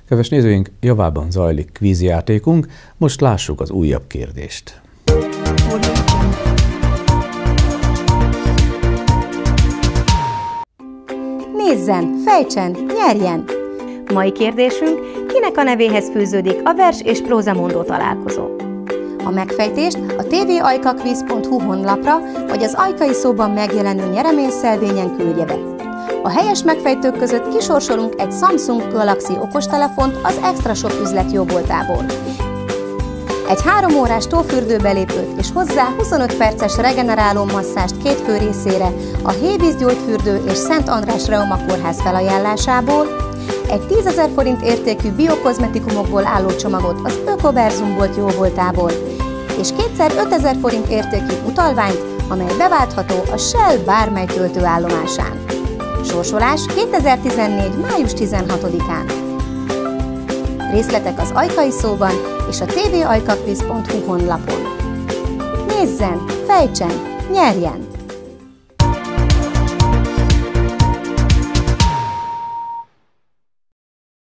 Kedves nézőink, javában zajlik kvízjátékunk, most lássuk az újabb kérdést. Nézzen, fejtsen, nyerjen! Mai kérdésünk, kinek a nevéhez fűződik a vers és prózamondó találkozó? A megfejtést a tvajkaquiz.hu honlapra vagy az Ajkai Szóban megjelenő nyereményszelvényen küldje be. A helyes megfejtők között kisorsolunk egy Samsung Galaxy okostelefont az Extra Shop üzlet jóvoltából. Egy 3 órás tófürdőbelépőt és hozzá 25 perces regeneráló masszást 2 fő részére a Hévíz Gyógyfürdő és Szent András Reuma Kórház felajánlásából, egy 10 000 forint értékű biokozmetikumokból álló csomagot az Ökoverzumbolt jóvoltából, és kétszer 5000 forint értékű utalványt, amely beváltható a Shell bármely töltőállomásán. Sorsolás 2014. május 16-án. Részletek az Ajkai Szóban és a tvajkaquiz.hu honlapon. Nézzen, fejtsen, nyerjen!